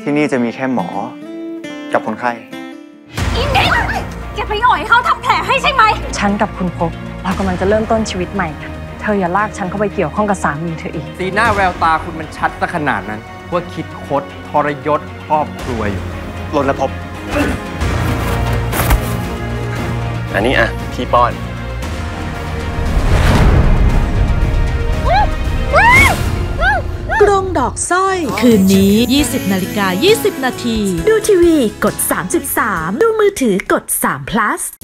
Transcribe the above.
ที่นี่จะมีแค่หมอกับคนไข้อินนี่แกไปอ่อยเขาทำแผลให้ใช่ไหมฉันกับคุณพบเรากำลังจะเริ่มต้นชีวิตใหม่กันเธออย่าลากฉันเข้าไปเกี่ยวข้องกับสามีเธออีกสีหน้าแววตาคุณมันชัดซะขนาดนั้นว่าคิดคดทรยศครอบครัวอยู่รณภพอันนี้อ่ะพี่ป้อนกรงดอกสร้อยคืนนี้ 20:20 น.ดูทีวีกด33ดูมือถือกด3 plus